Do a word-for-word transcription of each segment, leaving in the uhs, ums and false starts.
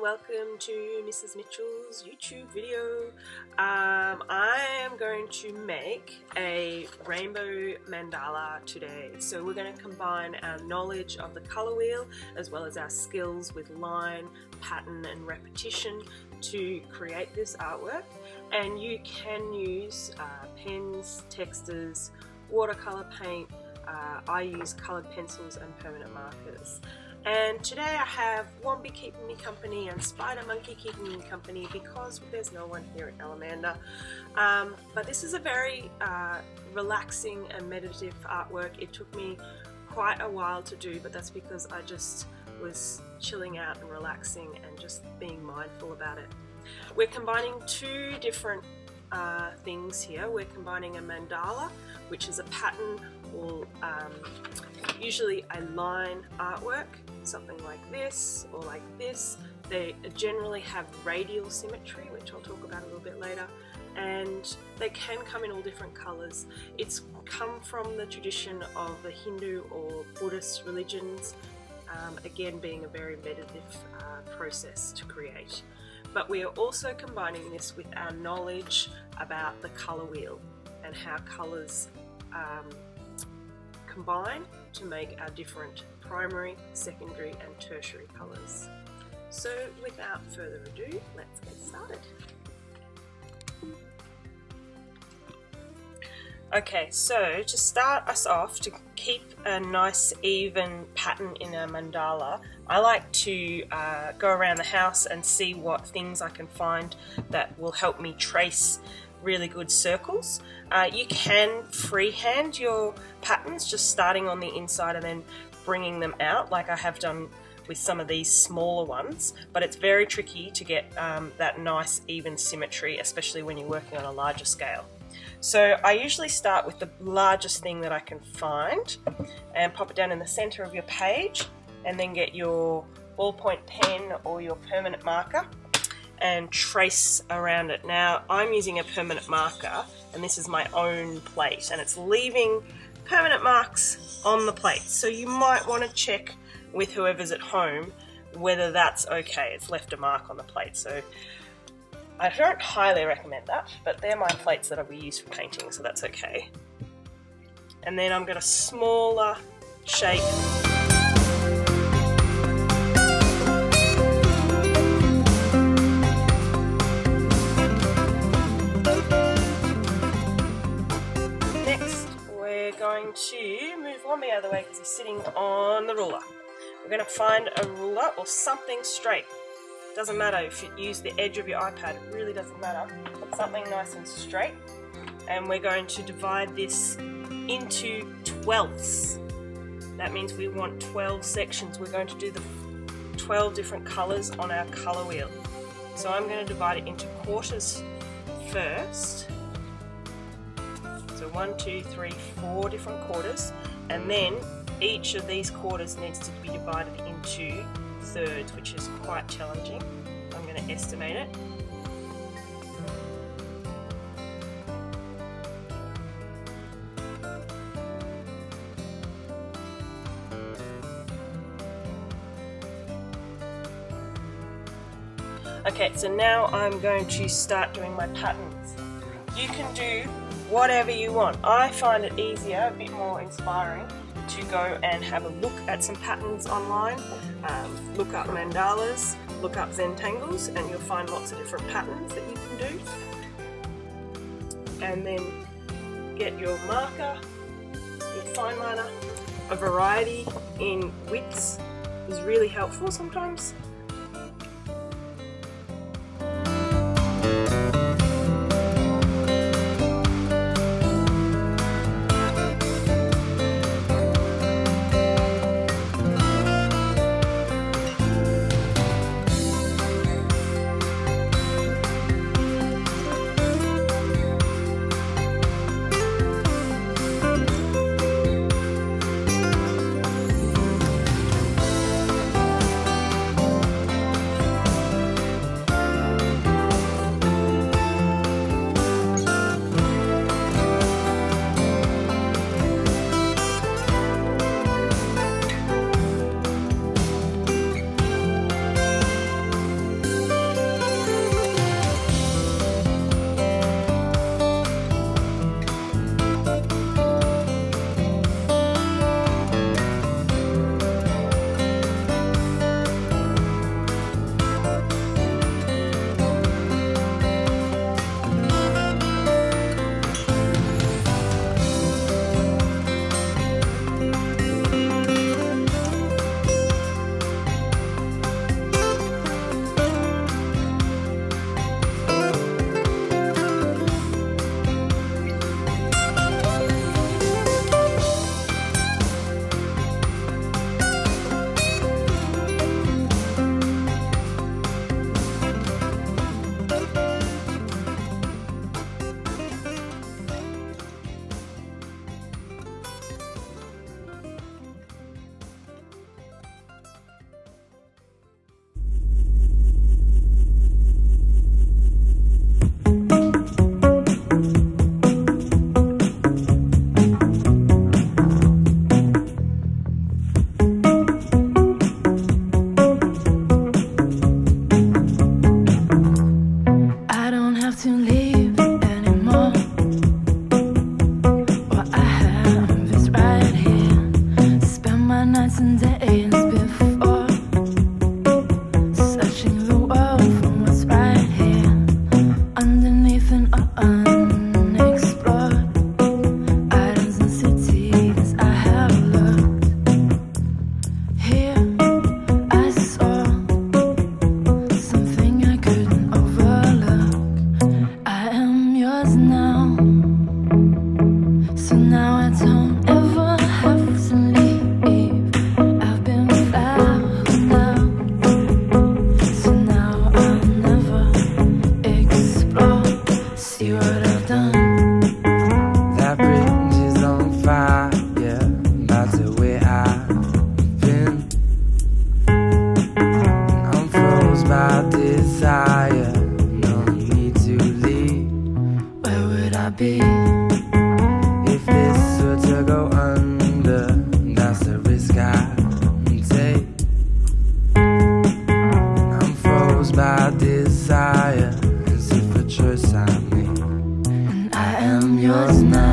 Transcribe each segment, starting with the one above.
welcome to Missus Mitchell's YouTube video. Um, I am going to make a rainbow mandala today. So we're going to combine our knowledge of the colour wheel as well as our skills with line, pattern and repetition to create this artwork. And you can use uh, pens, textures, watercolour paint. Uh, I use coloured pencils and permanent markers. And today I have Wombi keeping me company and Spider Monkey keeping me company because there's no one here at Allamanda. Um, but this is a very uh, relaxing and meditative artwork. It took me quite a while to do, but that's because I just was chilling out and relaxing and just being mindful about it. We're combining two different uh, things here. We're combining a mandala, which is a pattern or um, usually a line artwork, something like this or like this. They generally have radial symmetry, which I'll talk about a little bit later, and they can come in all different colours. It's come from the tradition of the Hindu or Buddhist religions, um, again being a very meditative uh, process to create. But we are also combining this with our knowledge about the colour wheel and how colours um, combine to make our different primary, secondary and tertiary colours. So without further ado, let's get started. Okay, so to start us off, to keep a nice even pattern in our mandala, I like to uh, go around the house and see what things I can find that will help me trace really good circles. Uh, you can freehand your patterns, just starting on the inside and then bringing them out like I have done with some of these smaller ones, but it's very tricky to get um, that nice even symmetry, especially when you're working on a larger scale. So I usually start with the largest thing that I can find and pop it down in the center of your page, and then get your ballpoint pen or your permanent marker and trace around it. Now I'm using a permanent marker and this is my own plate and it's leaving permanent marks on the plate, so you might want to check with whoever's at home whether that's okay. It's left a mark on the plate, so I don't highly recommend that, but they're my plates that we use for painting, so that's okay. And then I'm going to smaller shape going to move Wombi out of the way because he's sitting on the ruler. We're going to find a ruler or something straight. Doesn't matter if you use the edge of your iPad, it really doesn't matter. Something nice and straight. And we're going to divide this into twelfths. That means we want twelve sections. We're going to do the twelve different colours on our colour wheel. So I'm going to divide it into quarters first. So one, two, three, four different quarters, and then each of these quarters needs to be divided into thirds, which is quite challenging. I'm going to estimate it. Okay, so now I'm going to start doing my patterns. You can do whatever you want. I find it easier, a bit more inspiring, to go and have a look at some patterns online, um, look up mandalas, look up Zentangles, and you'll find lots of different patterns that you can do. And then get your marker, your fine liner. A variety in widths is really helpful sometimes. nights and days before, searching the world for what's right here, underneath and unexplored islands and cities I have looked. Here I saw something I couldn't overlook. I am yours now, so now I don't ever have to leave. I've been found out, so now I'll never explore. See what I've done. That bridge is on fire, yeah, that's the way I've been. I'm froze by desire, no need to leave. Where would I be? If this were to go under, that's the risk I take. I'm froze by desire, as if a choice I made. And I am yours now,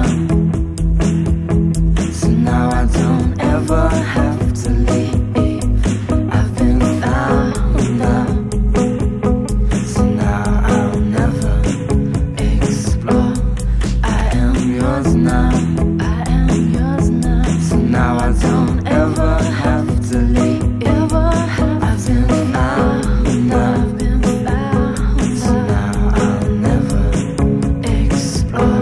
so now I don't ever have to leave. I've been found out, so now I'll never explore. I am yours now, I am yours now, so now I don't ever have to leave. Ever have I've been found out, I've been found, so now I'll never explore.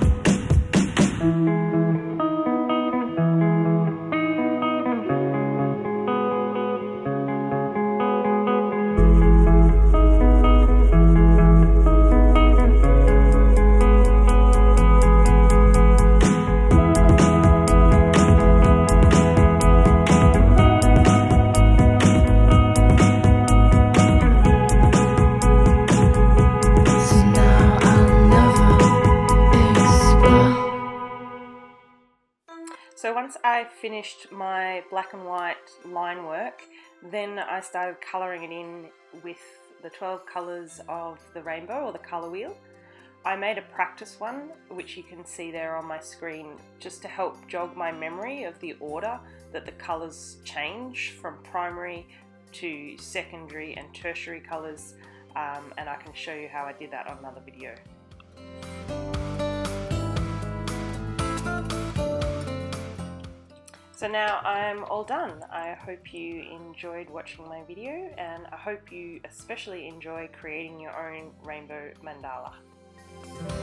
So now I'll never explore. So once I finished my black and white line work, then I started colouring it in with the twelve colours of the rainbow, or the colour wheel. I made a practice one, which you can see there on my screen, just to help jog my memory of the order that the colours change from primary to secondary and tertiary colours, um, and I can show you how I did that on another video. So now I'm all done. I hope you enjoyed watching my video, and I hope you especially enjoy creating your own rainbow mandala.